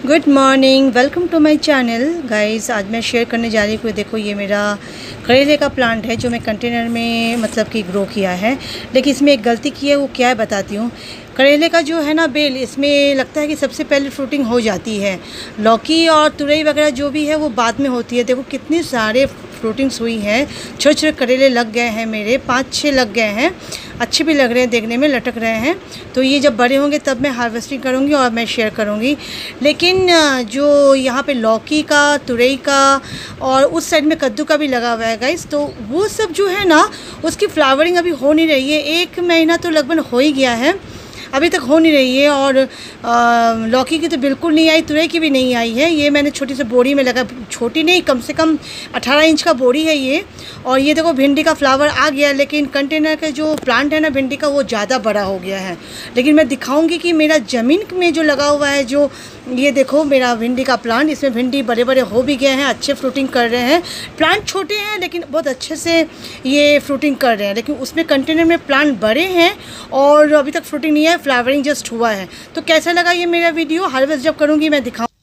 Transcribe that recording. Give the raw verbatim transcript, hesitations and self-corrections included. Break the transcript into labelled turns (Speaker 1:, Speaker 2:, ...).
Speaker 1: Good morning, welcome to my channel guys. आज मैं share करने जा रही हूँ। देखो ये मेरा करेले का प्लांट है जो मैं कंटेनर में मतलब कि ग्रो किया है। लेकिन इसमें एक गलती की है, वो क्या है बताती हूँ। करेले का जो है ना बेल, इसमें लगता है कि सबसे पहले फ्रूटिंग हो जाती है। लौकी और तुरई वगैरह जो भी है वो बाद में होती है। देखो कितने सारे फ्रूटिंग्स हुई हैं, छोटे छोटे करेले लग गए हैं, मेरे पाँच छः लग गए हैं। अच्छे भी लग रहे हैं, देखने में लटक रहे हैं। तो ये जब बड़े होंगे तब मैं हार्वेस्टिंग करूँगी और मैं शेयर करूँगी। लेकिन जो यहाँ पे लौकी का, तुरई का और उस साइड में कद्दू का भी लगा हुआ है गाइस, तो वो सब जो है ना उसकी फ्लावरिंग अभी हो नहीं रही है। एक महीना तो लगभग हो ही गया है, अभी तक हो नहीं रही है। और लौकी की तो बिल्कुल नहीं आई, तुरई की भी नहीं आई है। ये मैंने छोटी सी बोरी में लगा, छोटी नहीं, कम से कम अठारह इंच का बोरी है ये। और ये देखो भिंडी का फ्लावर आ गया, लेकिन कंटेनर के जो प्लांट है ना भिंडी का, वो ज़्यादा बड़ा हो गया है। लेकिन मैं दिखाऊंगी कि मेरा ज़मीन में जो लगा हुआ है, जो ये देखो मेरा भिंडी का प्लांट, इसमें भिंडी बड़े बड़े हो भी गए हैं, अच्छे फ्रूटिंग कर रहे हैं। प्लांट छोटे हैं लेकिन बहुत अच्छे से ये फ्रूटिंग कर रहे हैं। लेकिन उसमें कंटेनर में प्लांट बड़े हैं और अभी तक फ्रूटिंग नहीं है, फ्लावरिंग जस्ट हुआ है। तो कैसा लगा ये मेरा वीडियो, हार्वेस्ट जब करूँगी मैं दिखाऊँ।